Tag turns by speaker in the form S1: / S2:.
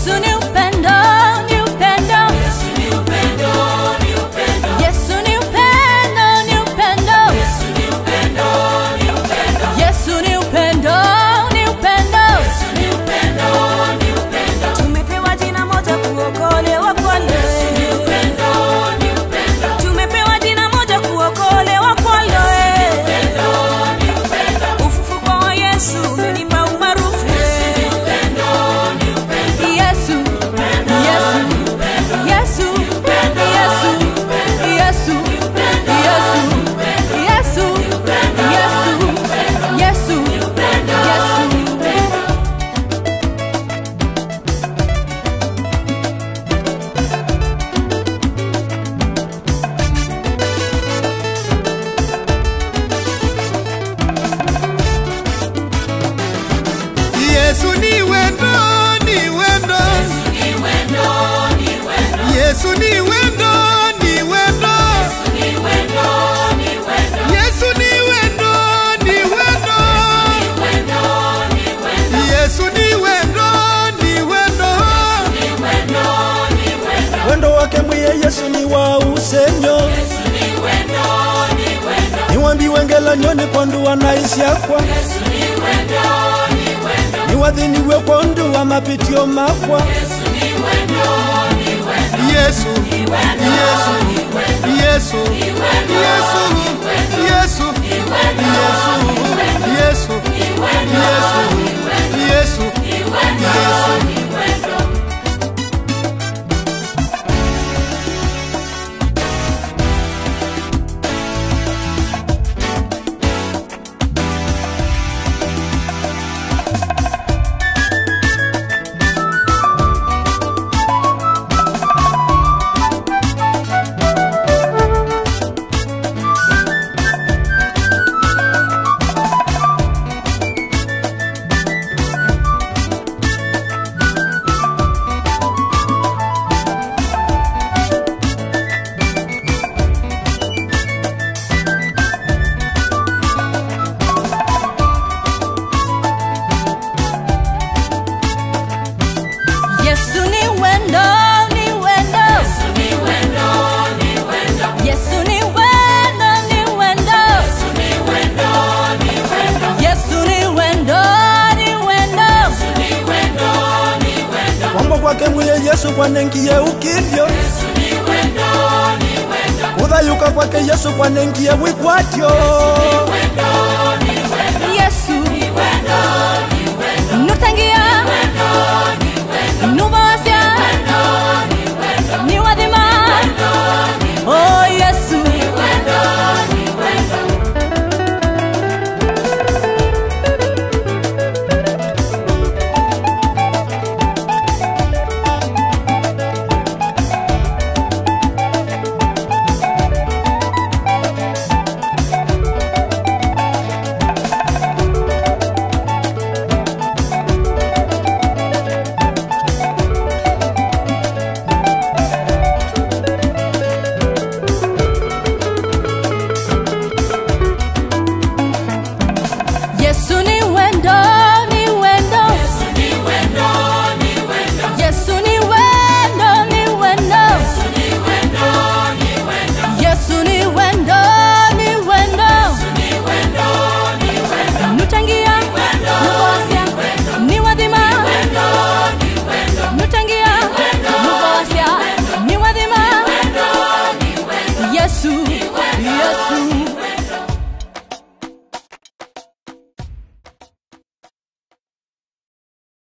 S1: Yesu ni wendo, ni wendo. Yesu ni wendo, ni wendo. Yesu ni wendo, ni wendo. Yesu ni wendo, ni wendo.
S2: Wendo wake mwiye Yesu ni wa usenyo. Niwambi wengela nyoni kondu wanaisi akwa. Niwadhini we kondu wa mapitio makwa.
S1: Yesu, Yesu, Yesu, Yesu, Yesu, Yesu, Yesu, Yesu, Yesu, Yesu.
S2: Kwake mwiye Yesu kwa nengiye ukivyo. Kuthayuka kwake Yesu kwa nengiye wikwatyo.
S3: Yesu ni wendo.